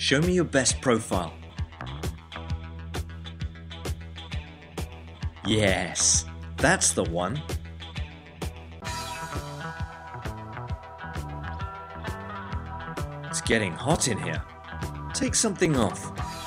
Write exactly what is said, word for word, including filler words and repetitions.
Show me your best profile. Yes, that's the one. It's getting hot in here. Take something off.